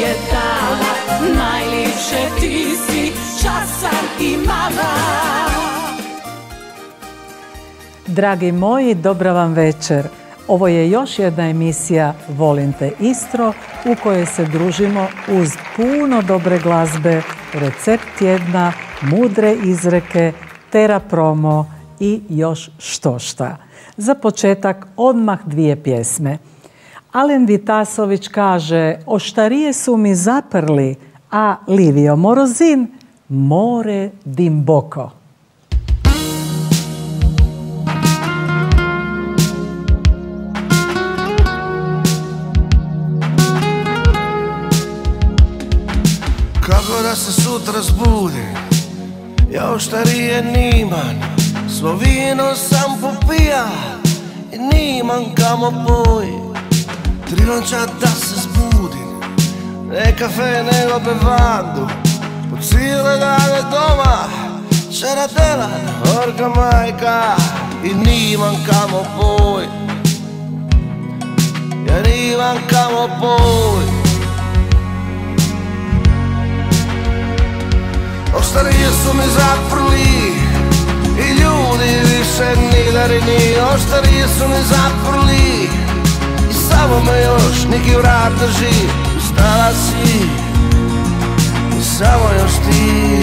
je dala, najljepše ti si, časan i mala. Dragi moji, dobra vam večer. Ovo je još jedna emisija Volim te Istro u kojoj se družimo uz puno dobre glazbe, recept tjedna, mudre izreke, tera promo i još štošta. Za početak odmah dvije pjesme. Alen Vitasović kaže: oštarije su mi zaprli, a Livio Morozin more dimboko. Kako da se sutra zbudim, ja oštarije niman, svo vino sam popija i niman kamo poj. Trilonča da se zbudim, ne kafe nego bevandu, po cijele dane doma, čaradela, orka majka i niman kamo poj. Ja niman kamo poj. Oštarije su mi zaprli i ljudi više ni darini. Oštarije su mi zaprli i samo me još neki vrat drži. Ustala si i samo još ti.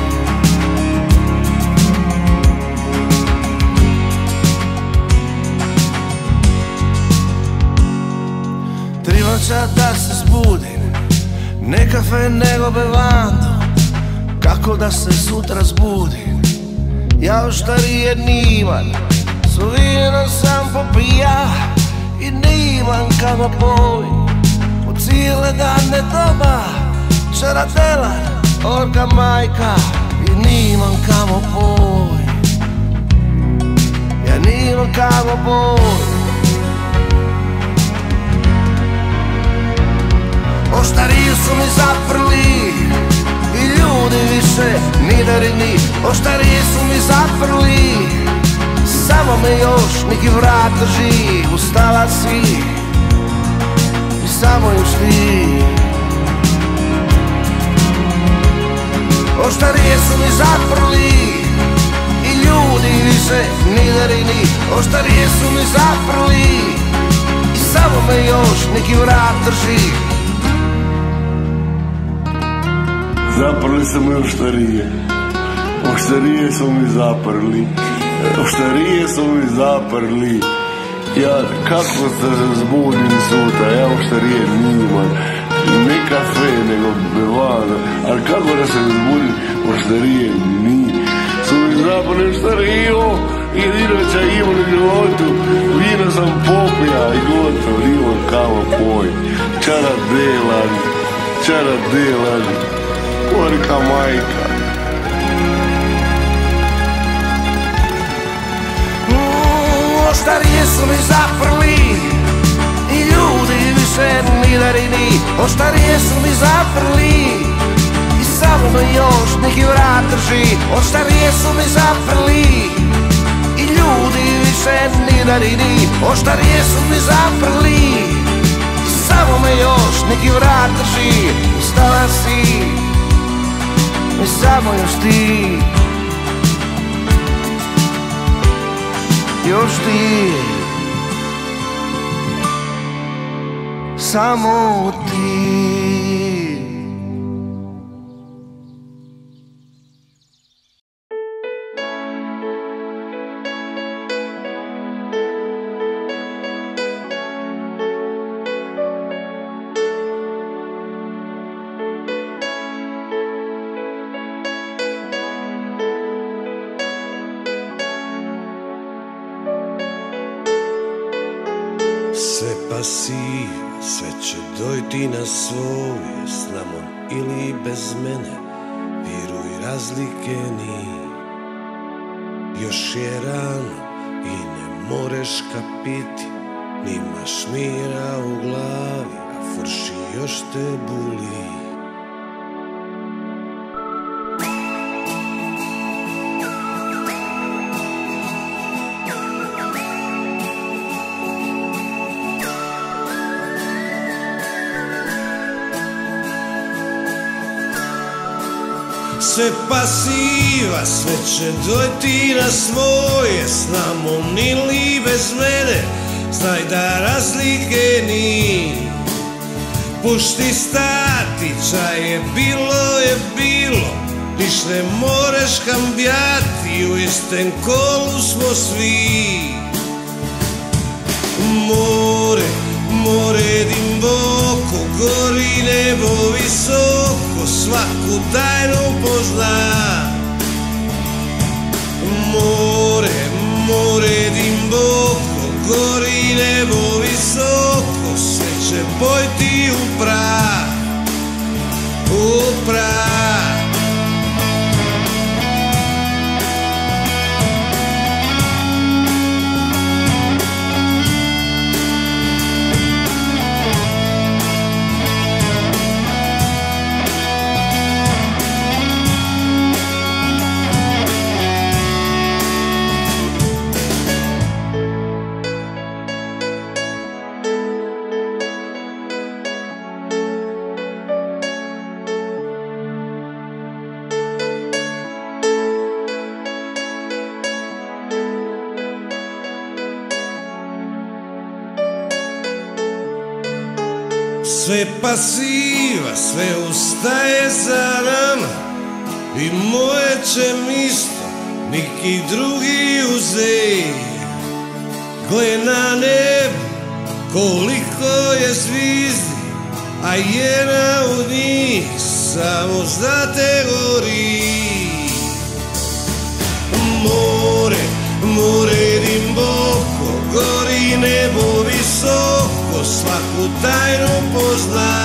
Trivača da se zbudim, ne kafe nego bevandu. Kako da se sutra zbudim, ja oštarije niman, svo vino sam popija i niman kamo poj. Po cijele dane doma, čaradela, orka majka i niman kamo poj. Ja niman kamo poj. Oštarije su mi zaprli i ljudi više ni darini. Oštarije su mi zaprli, samo me još neki vrat drži. Ustala si i samo još ti. Oštarije su mi zaprli i ljudi više ni darini. Oštarije su mi zaprli i samo me još neki vrat drži. Zaprli su mi oštarije, oštarije su mi zaprli, oštarije su mi zaprli. Ja kako se zbudim sutra, ja oštarije niman, ne kafe nego bevana, ali kako da se zbudim, oštarije ni. Su mi zaprli oštarijo, jedino ča imam u životu, vino sam popija i gotovo, nimam kamo poj. Čaradelan, čaradelan, orka majka. Oštarije su mi zaprli i ljudi više ni darini. Oštarije su mi zaprli i samo me još neki vrat drži. Oštarije su mi zaprli i ljudi više ni darini. Oštarije su mi zaprli i samo me još neki vrat drži. Ustala si i samo još ti. Još ti. Samo ti. Sve pasiv, sve će dojti na svoje, s namom ili bez mene, viruj razlike ni. Još je rano i ne moreš kapiti, nimaš mira u glavi, a furši još te buli. Sve pasiva, sve će dojti na svoje, s namom ili bez mene, znaj da razlike ni. Pušti stati, čaj je bilo, niš ne moreš kambjati, u istem kolu smo svi. More dimboko, gori nebo visoko, svaku tajnu pozna. More dimboko, gori nebo visoko, sve će pojti u prah, u prah. Sve pasiva, sve ustaje za nama i moje će misto niki drugi uzeti. Gle na nebu koliko je zvizdi, a jedna od njih samo znate gori. More dimboko, gori nebo visoko, svaku tajnu pozna.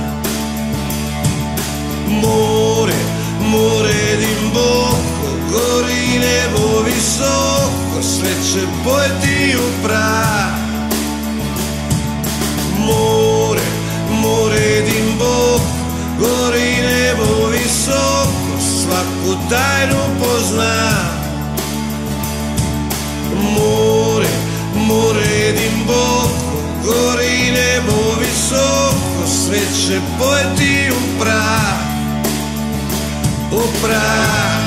More dimboko, gori nebo visoko, sve će pojti u prah. More dimboko, gori nebo visoko, svaku tajnu pozna. More dimboko, gori nebo visoko, sve će pojti u prah, u prah.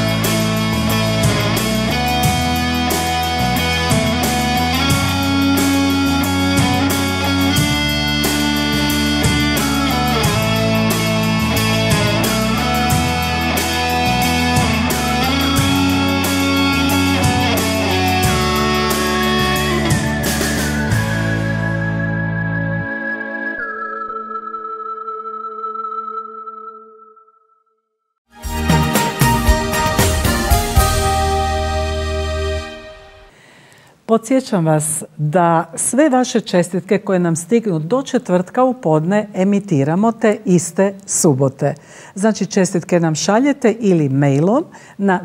Podsjećam vas da sve vaše čestitke koje nam stignu do četvrtka u podne emitiramo te iste subote. Znači čestitke nam šaljete ili mailom na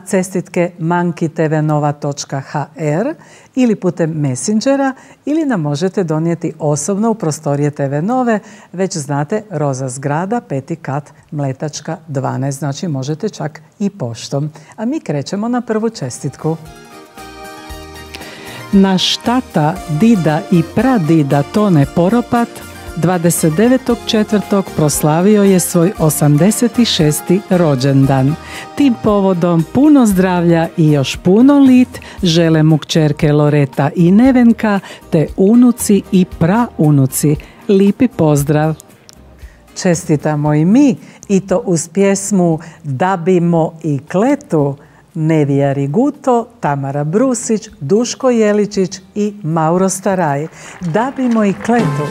cestitke@tvnova.hr ili putem Messengera ili nam možete donijeti osobno u prostorije TV Nove. Već znate, Roza zgrada, 5. kat, Mletačka 12. Znači možete čak i poštom. A mi krećemo na prvu čestitku. Naš tata, dida i pradida Tone Poropat 29.4. proslavio je svoj 86. rođendan. Tim povodom puno zdravlja i još puno lit žele mu kćerke Loreta i Nevenka te unuci i praunuci. Lipi pozdrav! Čestitamo i mi i to uz pjesmu Da bimo i kletu. Nevija Riguto, Tamara Brusić, Duško Jeličić i Mauro Staraj. Da bimo i kletu.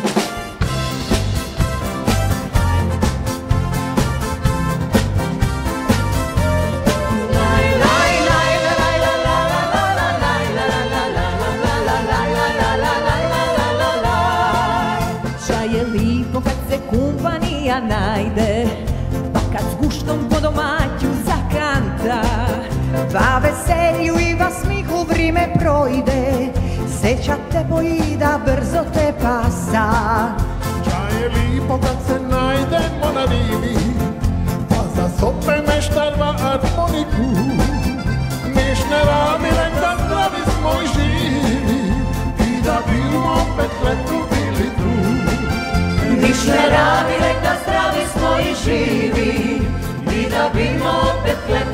Čaj je lipo kad se kumpanija najde, pa kad s guštom po domaću zakanta, va veselju i va smihu vrime projde, seća te boji da brzo te pasa. Čaj je lipo kad se najdemo na rivi, pa za sope meštarva harmoniku. Niš ne radi, nek da zdravi smo i živi, i da bimo opet letu bili tu. Niš ne radi, nek da zdravi smo i živi, i da bimo opet letu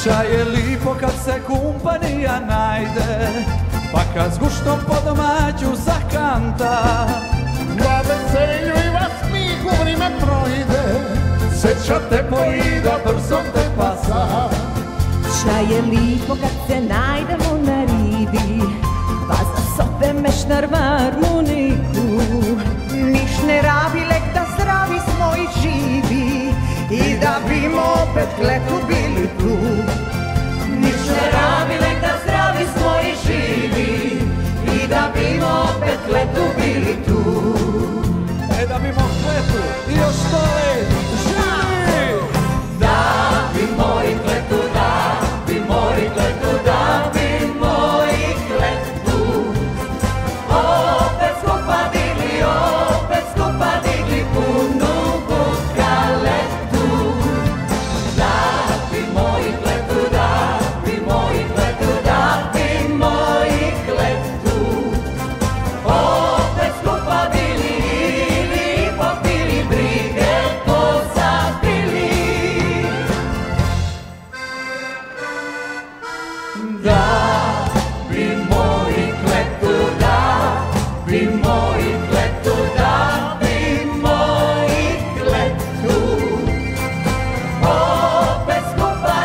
Ča je lipo kad se kumpanija najde, pa kad s guštom po domaću zakanta. Na veselju i vas smihu vrime projde, sreća te pojida, brzo te pasa. Ča je lipo kad se najdemo na rivi, pa za sope meštar harmoniku. Niš ne rabi, lek da zdravi smo i živi, i da bimo opet letu bili tu. Niš ne rabi, lek da zdravi smo i živi, i da bimo opet letu bili tu. Da bimo kletu i još to let živi. Da bi moji kletu, da bi moji kletu, da bi moji kletu opet skupa digli punu bukaletu. Da bi moji kletu, da bi moji kletu, da bi moji kletu opet skupa bili ili popili brige pozabili. Da bi moji kletu, da bi moji kletu, da bi moji kletu opet skupa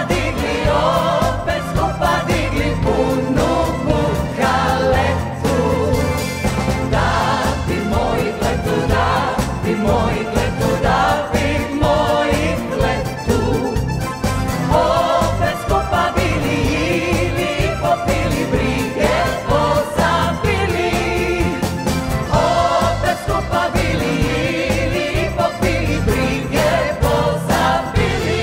digli punu bukaletu. Da bi moji kletu, da bi moji kletu, da bi moji kletu opet skupa bili ili popili brige pozabili. Opet skupa bili ili popili brige pozabili.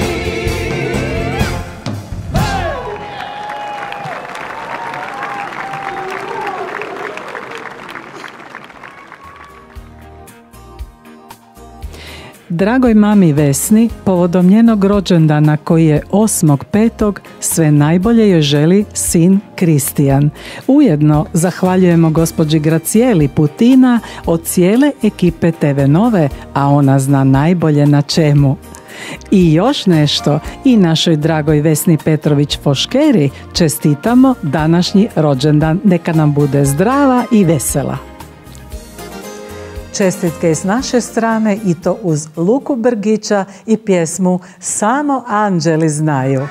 Dragoj mami Vesni, povodom njenog rođendana koji je 8.5. sve najbolje joj želi sin Kristijan. Ujedno zahvaljujemo gospođi Gracijeli Putina od cijele ekipe TV Nove, a ona zna najbolje na čemu. I još nešto, i našoj dragoj Vesni Petrović Foškeri čestitamo današnji rođendan. Neka nam bude zdrava i vesela. Čestitke s naše strane i to uz Luku Brgića i pjesmu Samo anđeli znaju.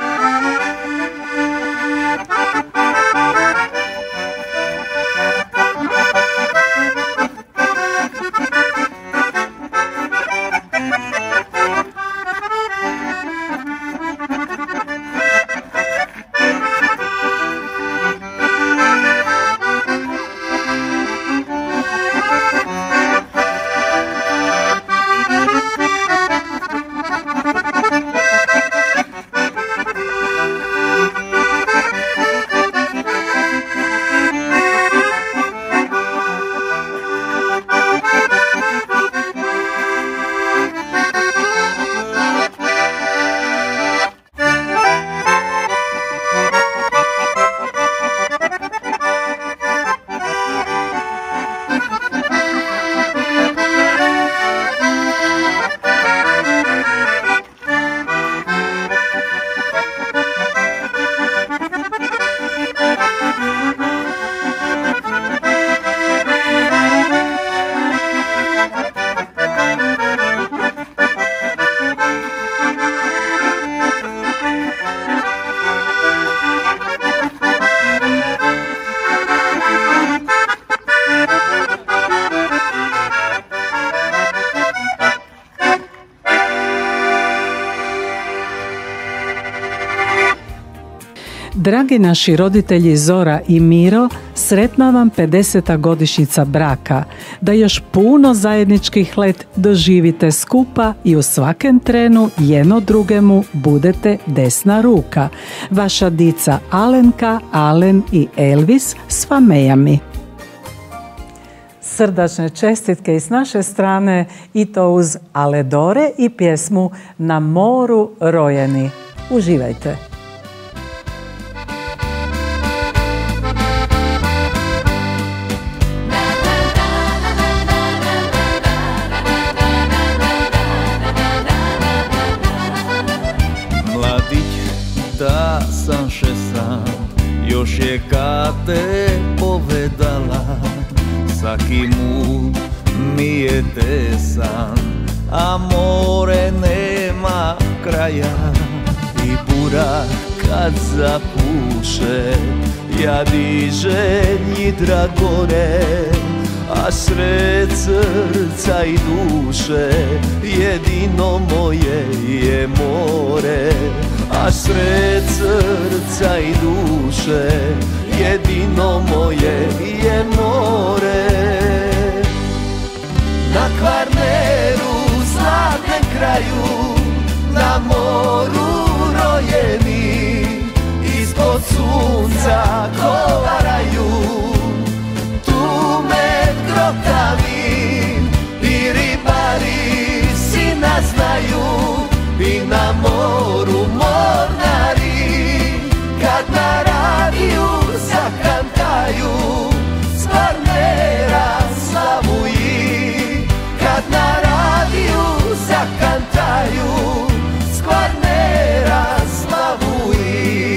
Dragi naši roditelji Zora i Miro, sretna vam 50. godišnjica braka, da još puno zajedničkih let doživite skupa i u svakem trenu jedno drugemu budete desna ruka. Vaša dica Alenka, Alen i Elvis s famejami. Srdačne čestitke i s naše strane i to uz Aledore i pjesmu Na moru rojeni. Uživajte! ta sam še sam, još je kad te povedala, svaki mut mi je tesan, a more nema kraja. I burak kad zapuše, ja dižem jidra gore, a sred srca i duše jedino moje je more. A sred srca i duše jedino moje je more. Na Kvarneru, zlatnem kraju, na moru rojeni, ispod sunca kovaraju, tu med grotami i ribari si nas znaju, i na moru mornari kad na radiju zakantaju, s Kvarnera slavuji, kad na radiju zakantaju, s Kvarnera slavuji.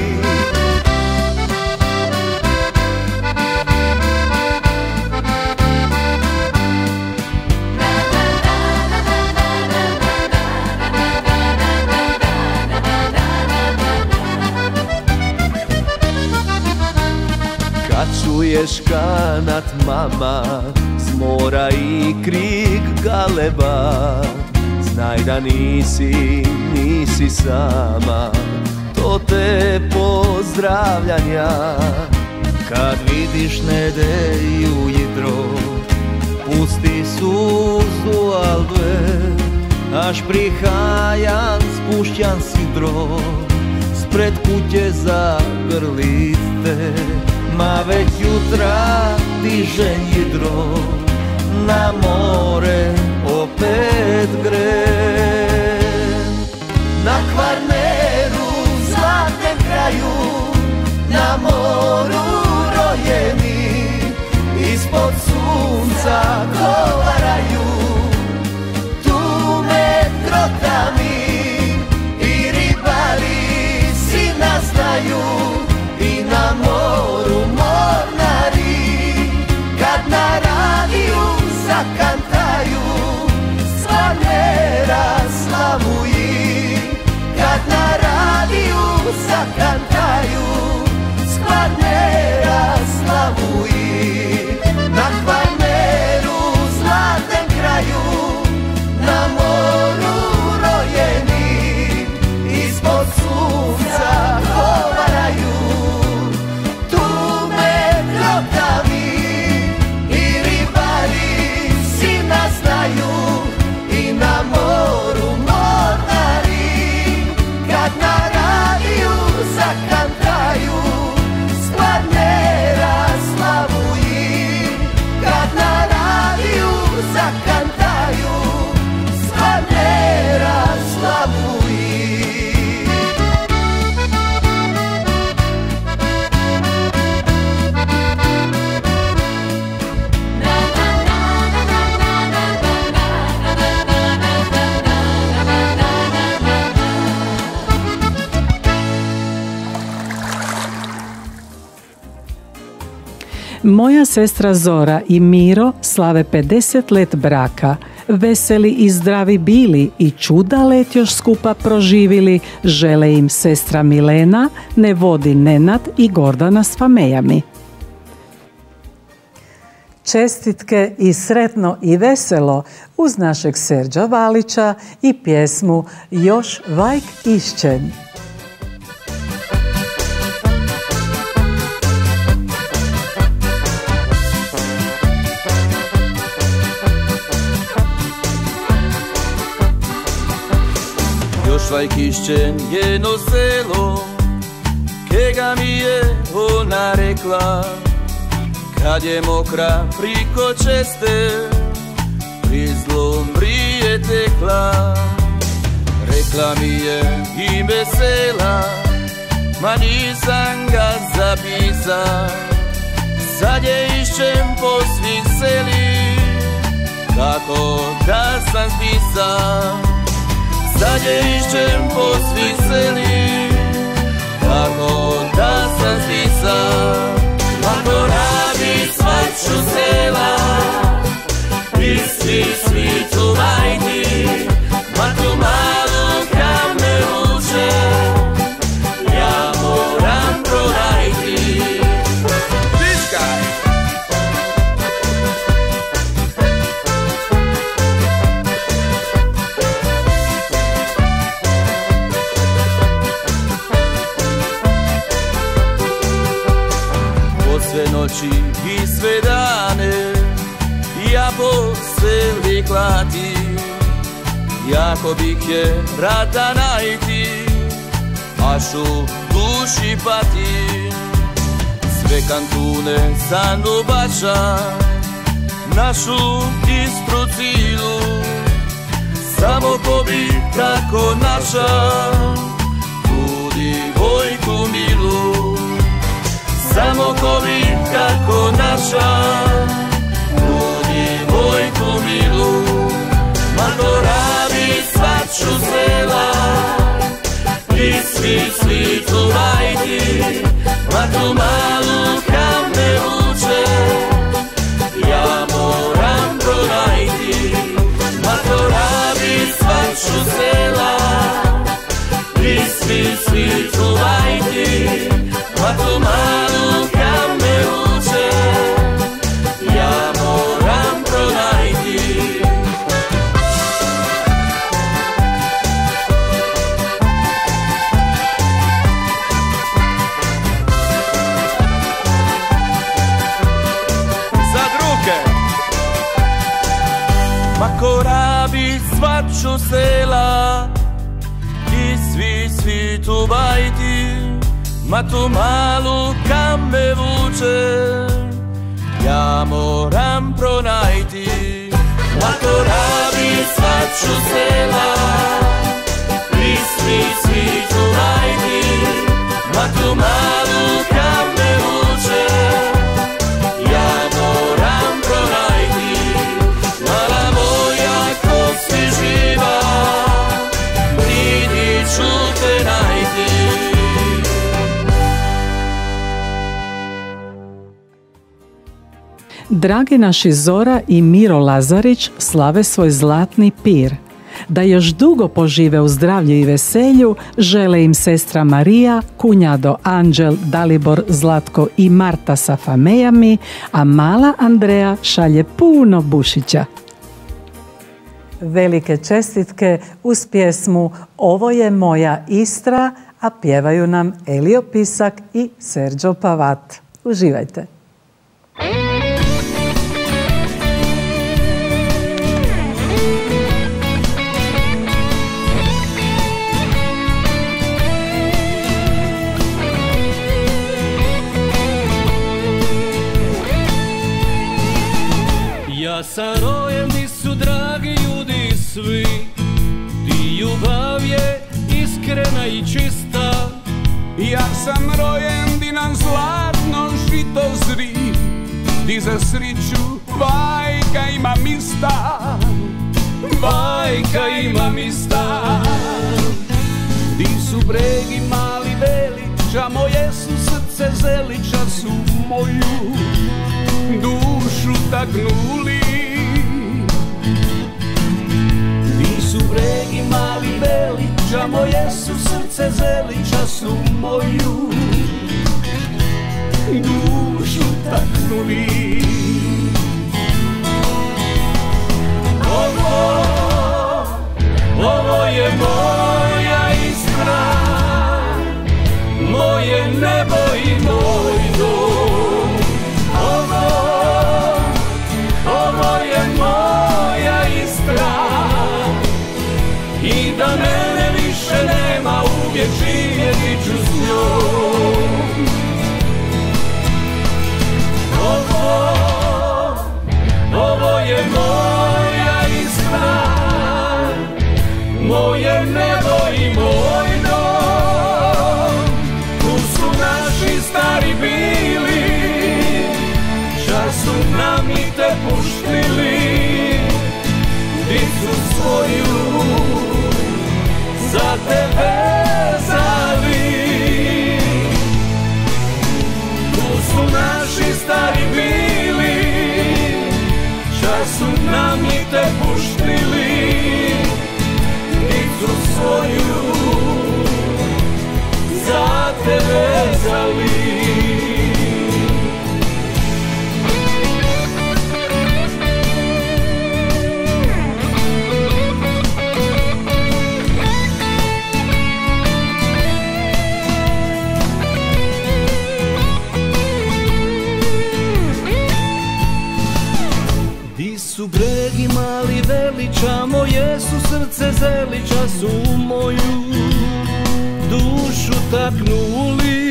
Kad čuješ kanat mama, s mora i krik galeba, znaj da nisi sama, to te pozdravljanja. Kad vidiš nedelju jutro, pusti suzu albe, až prihajan spušćan sidro, spred kuće zagrlite, ma već jutra diže jidro, na more opet gre. Na Kvarneru, zlatnem kraju, na moru rojeni, ispod sunca kovaraju, tu med grotami i ribari si nas znaju, i na moru mornari kad na radiju zakantaju, s Kvarnera slavuji, kad na radiju zakantaju, s Kvarnera slavuji. Na Kvarneru, zlatnem kraju, na moru rojeni, ispod sunca kovaraju, tu med grotami i ribari si nas znaju, i na moru mornari kad na radiju zakantaju, s Kvarnera slavuji, kad na radiju zakantaju, s Kvarnera slavuji. Moja sestra Zora i Miro slave 50 let braka. Veseli i zdravi bili i čuda let još skupa proživili, žele im sestra Milena, Nevodi Nenad i Gordana s famejami. Čestitke i sretno i veselo uz našeg Serđa Valića i pjesmu Još vajk išćen. Još vajk išćen jedno selo, kega mi je ona rekla, kad je mokra priko česte, prizlom mrije tekla. Rekla mi je ime sela, ma nisam ga zapisa, sad je išćen po svih seli, kako da sam spisan. Sad je išćen po svih seli, noći i sve dane ja po seli klati, jako bih je rada najti, až u duši pati. Sve kantune Sanobača, našu Istru cilu, samo ko bi tako naša tu divojku milu. Samo ko bi kako naša tu divojku milu. Matorabi svaču sela i svi svitu vajti, ma tu malu kam me vuče, ja moram pronajti. Matorabi svaču sela i svi svitu vajti, ma tu malu kam me vuče, ja moram pronajti. Makorabi svaču sela i svi svitu bajti, ma tu malu kam me vuče, ja moram pronajti. Makorabi svaču sela i svi svitu bajti, ma tu malu kam me vuče, ja moram pronajti. Mala moja ko si živa, pridi ću te najti. Dragi naši Zora i Miro Lazarić slave svoj zlatni pir. Da još dugo požive u zdravlju i veselju žele im sestra Marija, kunjado Anđel, Dalibor, Zlatko i Marta sa famejami, a mala Andreja šalje puno bušića. Velike čestitke uz pjesmu Ovo je moja Istra, a pjevaju nam Elio Pisak i Serđo Pavat. Uživajte! Ja sam rojen, di su dragi ljudi svi, di ljubav je iskrena i čista. Ja sam rojen, di nam zlatno žito zri, di za sriću bajka ima mista, bajka ima mista. Di su bregi mali veli, ča moje su srce zeli, ča su moju dušu taknuli. Di su bregi mali beli, ča moje su srce zeli, ča su moju dušu taknuli. Ovo je moja Istra, moje nebo i moj dom. Ovo je moja Istra, i da mene više nema, uvijek živjeti ću s njom. Ovo je moja Istra, moje nebo i moj dom. Tu su naši stari bili, ča su nam i te puštili, dicu svoju za te vezali. Tu su naši stari bili, ča su nam i te puštili, dicu svoju za te vezali. zelića su moju dušu taknuli.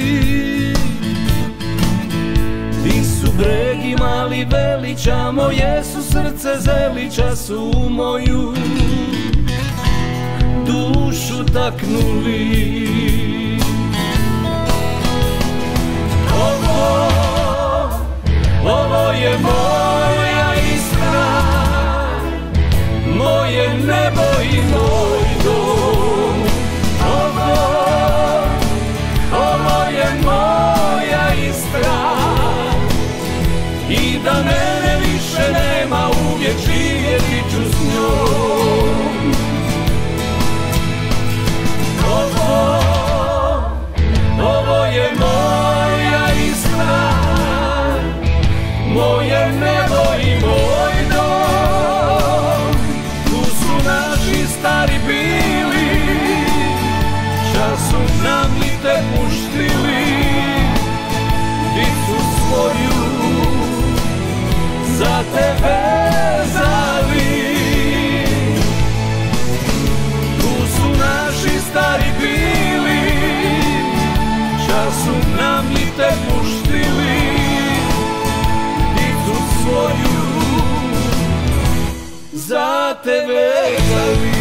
Di su bregi mali velića, moje su srce zelića su moju dušu taknuli. Ovo je moja Istra, moje nebo i moj dom. Ovo je moja Istra, i da mene više nema, uvijek živjeti ću s njom. Ovo je moja Istra, moje nebo i moj dom. Tu su naši stari bili, čas su nam li te puštili, dicu svoju za tebe vezali. Tu su naši stari bili, čas su nam li te puštili, dicu svoju za tebe vezali.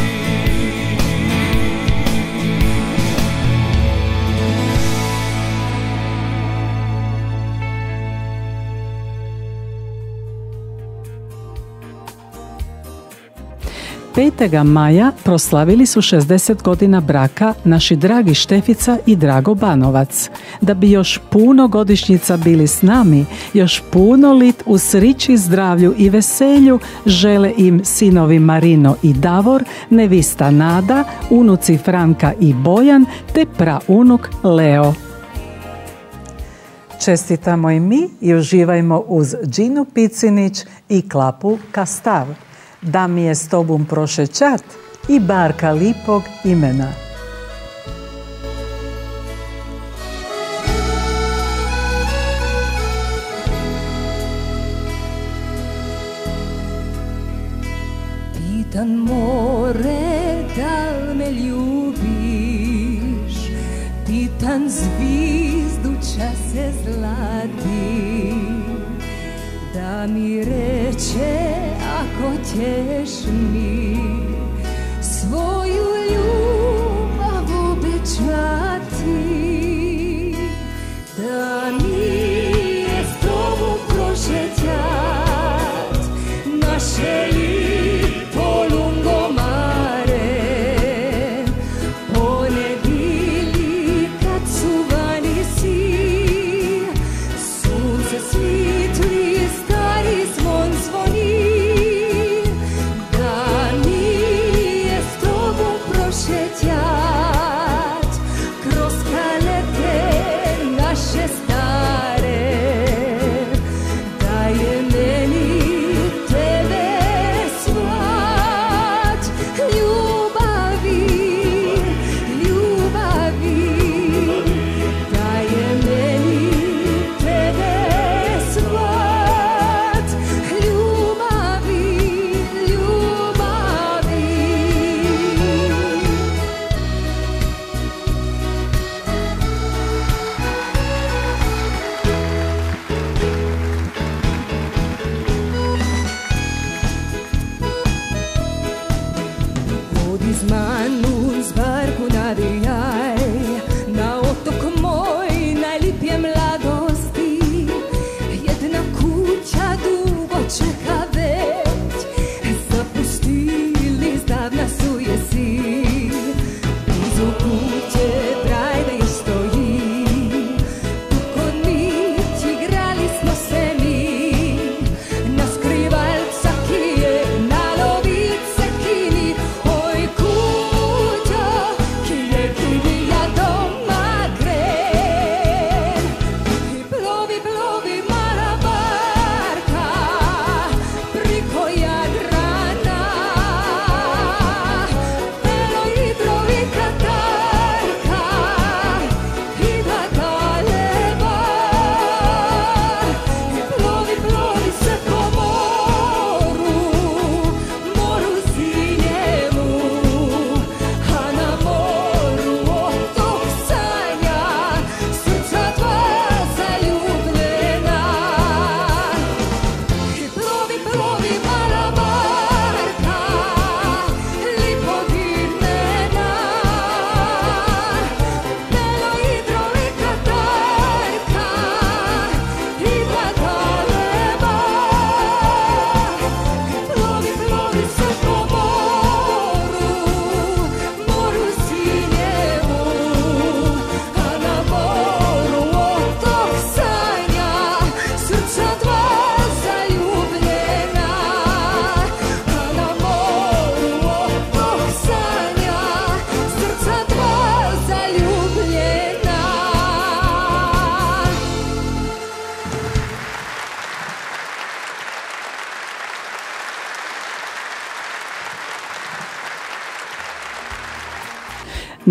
Petega maja proslavili su 60 godina braka naši dragi Štefica i Drago Banovac. Da bi još puno godišnjica bili s nami, još puno lit u srići, zdravlju i veselju žele im sinovi Marino i Davor, nevista Nada, unuci Franka i Bojan te praunuk Leo. Čestitamo i mi i uživajmo uz Džinu Picinić i Klapu Kastav. Da mi je s tobom prošećat i barka lipog imena. Pitan more, da me ljubiš, pitan zvizdu čase zlati, da mi reče ako ćeš mi svoju ljubav obećati, da mi je s tobom prošećat naše lipo lungomare, ponedili kad su vani si, sunce svitli, stari zvon zvoni. Šećat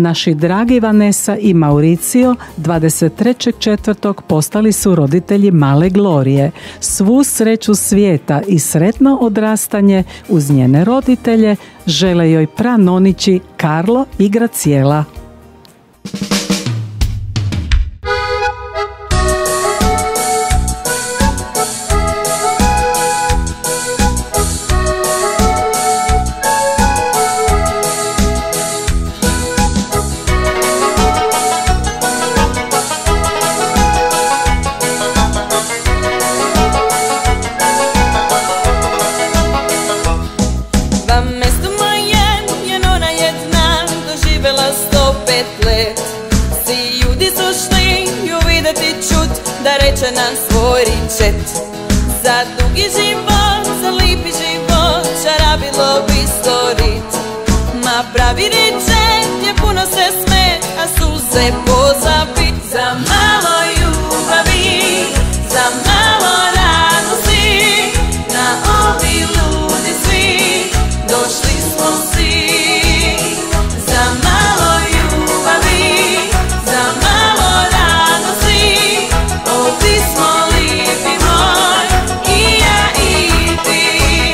Naši dragi Vanessa i Mauricio 23.4. postali su roditelji male Glorije. Svu sreću svijeta i sretno odrastanje uz njene roditelje žele joj pranonići Carlo i Graciela. Da reče nam svoj ričet. Za dugi život, za lipi život, čarabilo bi storit. Ma pravi ričet je puno se smet, a suze pozabit. Za malo ljubavi, za malo radosti, na ovi ludi svi, došli smo svi. Za malo ljubavi, za malo radosti, ovdje smo lipi moj, i ja i ti.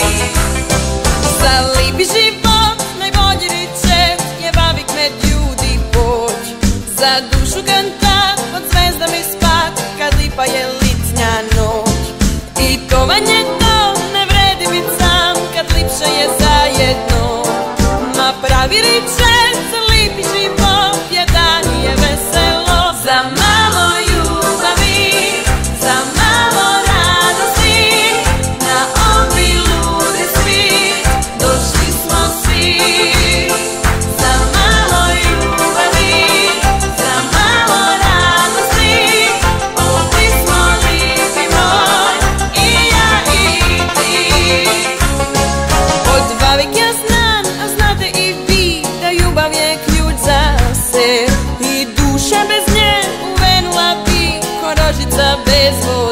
Za lipi život najbolji recept je bavik med ljudi poć. Za dušu kantat, pod zvezdami spat, kad lipa je licnja noć. I to vam je to, ne vredi bit sam, kad lipše je zajedno. Ma pravi recept za lipi život je dan i je veselo. Za malo ljubavi, za malo radosti, na ovi ludi svi, došli smo svi. Za malo ljubavi, za malo radosti, ovdje smo lipi moj, i ja i ti. Od vavik ja znam, a znate i vi, da ljubav je ključ za sve. I duša bez nje uvenula bi ko rožica bez vode.